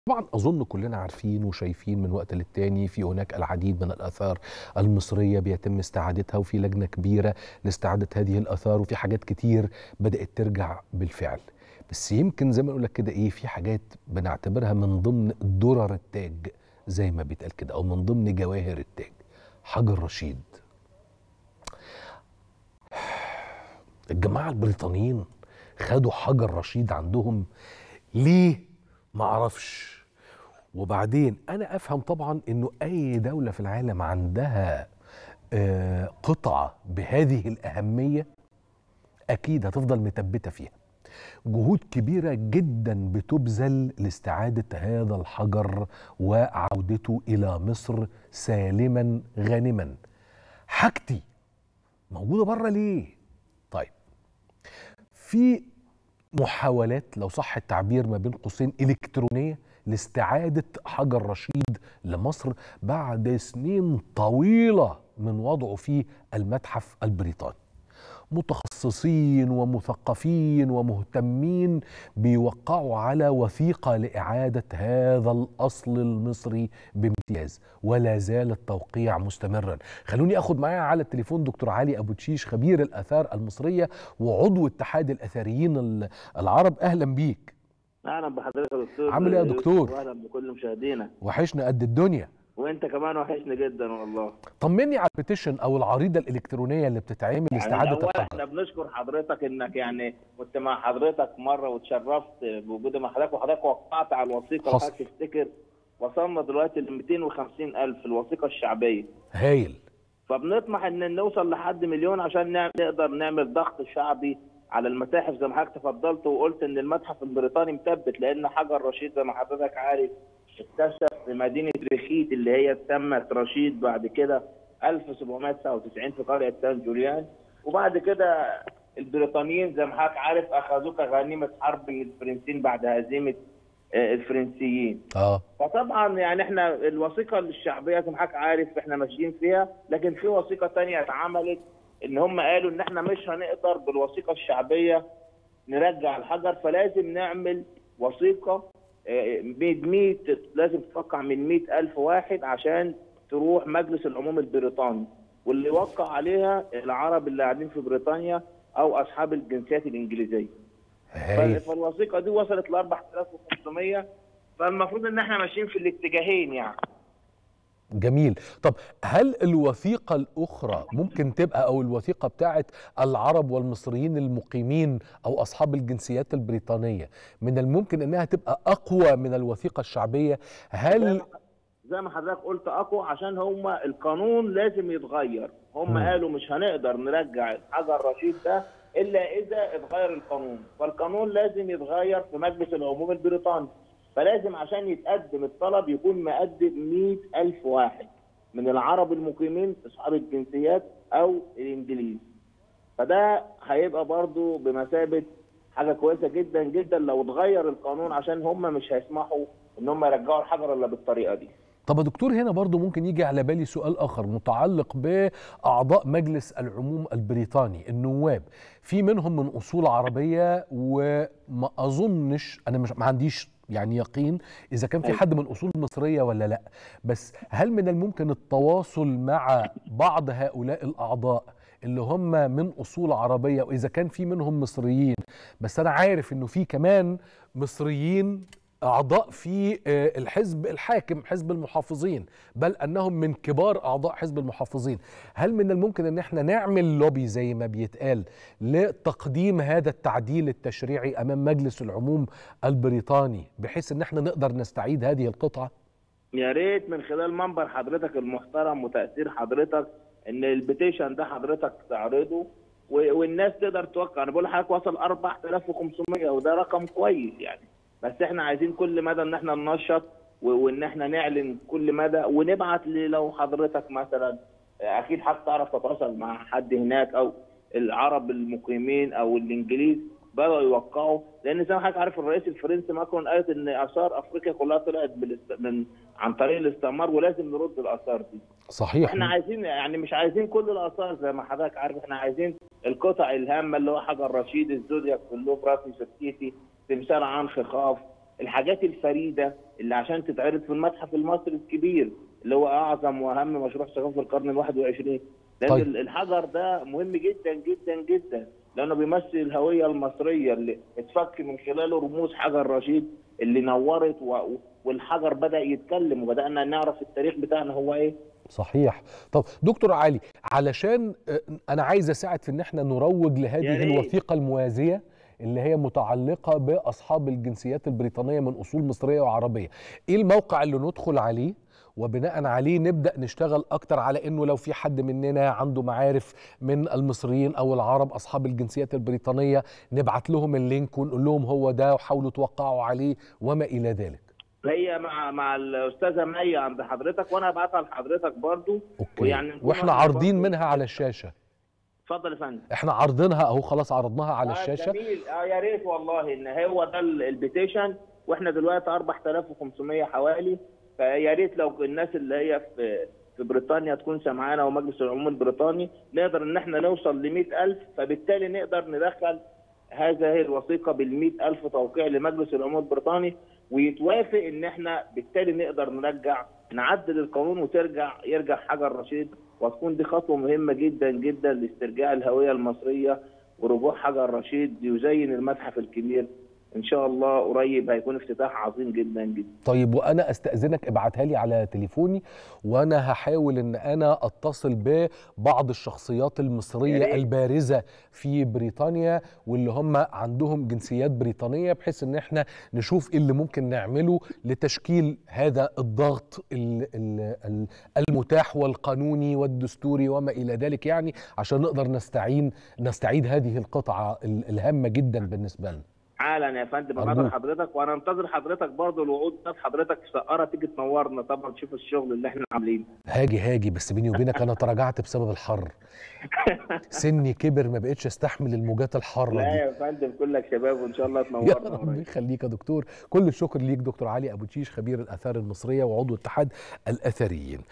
طبعا أظن كلنا عارفين وشايفين من وقت للتاني في هناك العديد من الآثار المصرية بيتم استعادتها، وفي لجنة كبيرة لاستعادة هذه الآثار، وفي حاجات كتير بدأت ترجع بالفعل. بس يمكن زي ما أقول لك كده في حاجات بنعتبرها من ضمن درر التاج زي ما بيتقال كده، أو من ضمن جواهر التاج. حجر رشيد. الجماعة البريطانيين خدوا حجر رشيد عندهم ليه؟ معرفش. وبعدين أنا أفهم طبعا إنه أي دولة في العالم عندها قطعة بهذه الأهمية أكيد هتفضل مثبتة فيها. جهود كبيرة جدا بتبذل لاستعادة هذا الحجر وعودته إلى مصر سالما غانما. حاجتي موجودة بره ليه؟ طيب، في محاولات لو صح التعبير ما بين قوسين إلكترونية لاستعادة حجر رشيد لمصر بعد سنين طويلة من وضعه في المتحف البريطاني. متخصصين ومثقفين ومهتمين بيوقعوا على وثيقة لإعادة هذا الأصل المصري بامتياز، ولا زال التوقيع مستمرا. خلوني أخذ معايا على التليفون دكتور علي أبو تشيش، خبير الآثار المصرية وعضو اتحاد الأثريين العرب. أهلا بيك. اهلا بحضرتك يا دكتور. عامل ايه يا دكتور؟ واهلا بكل مشاهدينا. وحشنا قد الدنيا. وانت كمان وحشني جدا والله. طمني على البيتيشن او العريضه الالكترونيه اللي بتتعمل لاستعاده الاول الحجر. احنا بنشكر حضرتك انك كنت مع حضرتك مره وتشرفت بوجودي مع حضرتك، وحضرتك وقعت على الوثيقه. وحضرتك تفتكر وصلنا دلوقتي ل 250,000 الوثيقه الشعبيه. هايل. فبنطمح ان نوصل لحد مليون عشان نقدر نعمل ضغط شعبي على المتاحف زي ما حضرتك تفضلت وقلت ان المتحف البريطاني مثبت، لان حجر رشيد زي ما حضرتك عارف اكتشف في مدينه ريخيت اللي هي اتسمت رشيد بعد كده 1799 في قريه سان جوليان. وبعد كده البريطانيين زي ما حضرتك عارف اخذوه كغنيمه حرب من الفرنسيين بعد هزيمه الفرنسيين. فطبعا احنا الوثيقه الشعبيه زي ما حضرتك عارف احنا ماشيين فيها، لكن في وثيقه ثانيه اتعملت ان هم قالوا ان احنا مش هنقدر بالوثيقه الشعبيه نرجع الحجر، فلازم نعمل وثيقه لازم تتوقع من 100,000 واحد عشان تروح مجلس العموم البريطاني، واللي يوقع عليها العرب اللي قاعدين في بريطانيا او اصحاب الجنسيات الانجليزيه. فالوثيقه دي وصلت ل 4500، فالمفروض ان احنا ماشيين في الاتجاهين جميل. طب هل الوثيقة الأخرى ممكن تبقى، أو الوثيقة بتاعت العرب والمصريين المقيمين أو أصحاب الجنسيات البريطانية، من الممكن أنها تبقى أقوى من الوثيقة الشعبية؟ هل زي ما حضرتك قلت أقوى عشان هم القانون لازم يتغير. هم قالوا مش هنقدر نرجع حجر رشيد ده إلا إذا اتغير القانون، فالقانون لازم يتغير في مجلس العموم البريطاني، فلازم عشان يتقدم الطلب يكون مقدم 100,000 واحد من العرب المقيمين اصحاب الجنسيات او الانجليز. فده هيبقى برضو بمثابه حاجه كويسه جدا جدا لو اتغير القانون، عشان هم مش هيسمحوا ان هم يرجعوا الحجر الا بالطريقه دي. طب يا دكتور، هنا برضو ممكن يجي على بالي سؤال آخر متعلق بأعضاء مجلس العموم البريطاني، النواب. في منهم من أصول عربية، وما أظنش، أنا ما عنديش يقين إذا كان في حد من أصول مصرية ولا لا، بس هل من الممكن التواصل مع بعض هؤلاء الأعضاء اللي هم من أصول عربية، وإذا كان في منهم مصريين؟ بس أنا عارف إنه في كمان مصريين أعضاء في الحزب الحاكم، حزب المحافظين، بل أنهم من كبار أعضاء حزب المحافظين. هل من الممكن أن احنا نعمل لوبي زي ما بيتقال لتقديم هذا التعديل التشريعي أمام مجلس العموم البريطاني، بحيث أن احنا نقدر نستعيد هذه القطعة؟ يا ريت من خلال منبر حضرتك المحترم وتأثير حضرتك ان البيتيشن ده حضرتك تعرضه والناس تقدر توقع. انا بقول لحضرتك وصل 4500 وده رقم كويس بس احنا عايزين كل مدى ان احنا ننشط وان احنا نعلن كل مدى ونبعت. لو حضرتك مثلا اكيد هتعرف تتواصل مع حد هناك، او العرب المقيمين او الانجليز بدأوا يوقعوا، لان زي ما حضرتك عارف الرئيس الفرنسي ماكرون قالت ان اثار افريقيا كلها طلعت عن طريق الاستعمار ولازم نرد الاثار دي. صحيح. احنا عايزين مش عايزين كل الاثار زي ما حضرتك عارف، احنا عايزين القطع الهامه اللي هو حجر رشيد، الزودياك في اللوفر، رسم سكيتي، تمثال عنخ خاف، الحاجات الفريده اللي عشان تتعرض في المتحف المصري الكبير اللي هو اعظم واهم مشروع ثقافي في القرن ال21. لان طيب. الحجر ده مهم جدا جدا جدا، لانه بيمثل الهويه المصريه اللي اتفك من خلاله رموز حجر رشيد اللي نورت والحجر بدا يتكلم وبدانا نعرف التاريخ بتاعنا هو ايه. صحيح. طب دكتور علي، علشان انا عايز اساعد في ان احنا نروج لهذه الوثيقه الموازيه اللي هي متعلقه باصحاب الجنسيات البريطانيه من اصول مصريه وعربيه، ايه الموقع اللي ندخل عليه وبناء عليه نبدأ نشتغل أكتر على إنه لو في حد مننا عنده معارف من المصريين أو العرب أصحاب الجنسيات البريطانية نبعت لهم اللينك ونقول لهم هو ده وحاولوا توقعوا عليه وما إلى ذلك؟ هي مع الأستاذة مي عند حضرتك وأنا هبعتها لحضرتك برضو. أوكي. وإحنا عارضين منها على الشاشة. اتفضل يا فندم. إحنا عارضينها أهو، خلاص عرضناها على الشاشة. جميل. يا ريت والله إن هو ده البيتيشن، وإحنا دلوقتي 4500 حوالي، فيا ريت لو الناس اللي هي في بريطانيا تكون سمعانا ومجلس العموم البريطاني نقدر ان احنا نوصل ل 100,000، فبالتالي نقدر ندخل هذه الوثيقه بال 100,000 توقيع لمجلس العموم البريطاني ويتوافق ان احنا بالتالي نقدر نعدل القانون يرجع حجر رشيد، وتكون دي خطوه مهمه جدا جدا لاسترجاع الهويه المصريه ورجوع حجر رشيد يزين المتحف الكبير. ان شاء الله قريب هيكون افتتاح عظيم جدا جدا. طيب وانا استاذنك ابعتها لي على تليفوني، وانا هحاول ان انا اتصل ببعض الشخصيات المصريه البارزه في بريطانيا واللي هم عندهم جنسيات بريطانيه، بحيث ان احنا نشوف ايه اللي ممكن نعمله لتشكيل هذا الضغط المتاح والقانوني والدستوري وما الى ذلك، يعني عشان نقدر نستعيد هذه القطعه الهامه جدا بالنسبه لنا. حالا يا فندم بنتظر حضرتك، وانا انتظر حضرتك برضه الوعود بتاعت حضرتك في سقاره تيجي تنورنا طبعا تشوف الشغل اللي احنا عاملينه. هاجي بس بيني وبينك انا تراجعت بسبب الحر. سني كبر ما بقتش استحمل الموجات الحاره دي. لا يا فندم كلك شباب وان شاء الله تنورنا. يا رب يخليك يا دكتور، كل الشكر ليك دكتور علي ابو تشيش خبير الاثار المصريه وعضو اتحاد الاثريين.